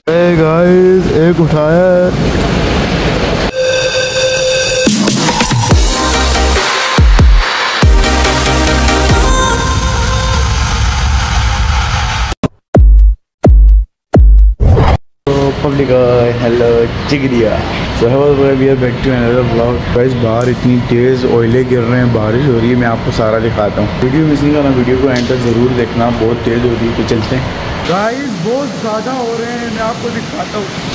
Guys एक उठाया है। पब्लिक हेलो चिकरिया। So we are back to another vlog. Guys बाहर इतनी तेज़ ओले गिर रहे हैं, बारिश हो रही है। मैं आपको सारा दिखाता हूँ, वीडियो मिस नहीं करना, वीडियो को एंड तक ज़रूर देखना। बहुत तेज़ हो रही है, तो चलते हैं। गाइस बहुत ज़्यादा हो रहे हैं, मैं आपको दिखाता हूँ।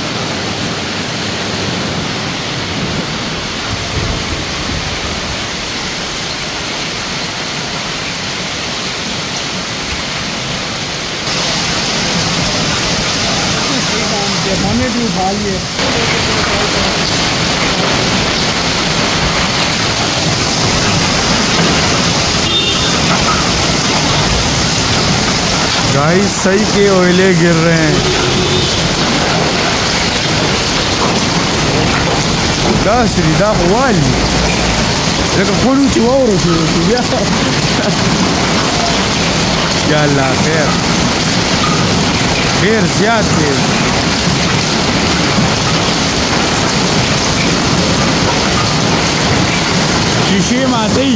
हमें भी उठा लिए। गाइस सही के ओले गिर रहे हैं। da سريدا والي لك قولوا تواوروا في يلا خير خير زياد خير. شيشي معدي.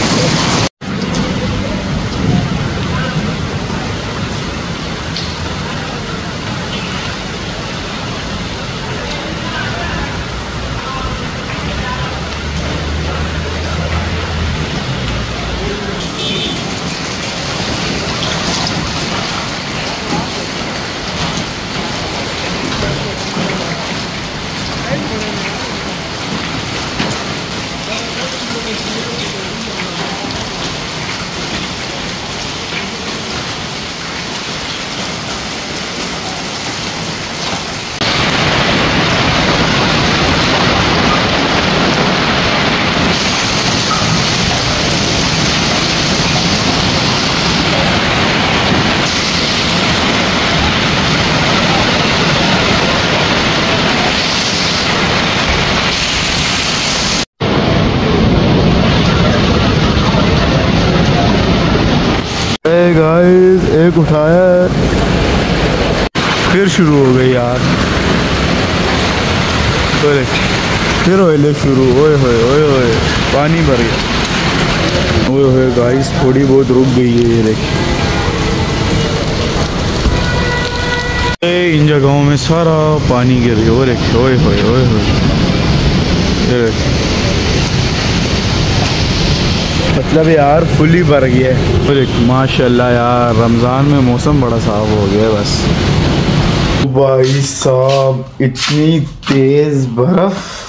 गाइस एक उठाया है, फिर शुरू हो गई यार। फिर ओले शुरू। ओए होए ओए होए पानी भर गया। ओए होए गाइस थोड़ी बहुत रुक गई है, ये देखिए। इन जगहों में सारा पानी गिर गया। ओए देखिए ओए होए ओए होए, मतलब यार फुली भर गया है। माशाल्लाह यार रमज़ान में मौसम बड़ा साफ हो गया है। बस भाई साहब इतनी तेज़ बर्फ़